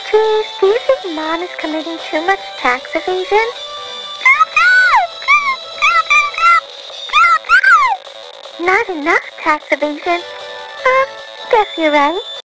Geez, do you think Mom is committing too much tax evasion? Not enough tax evasion. Guess you're right.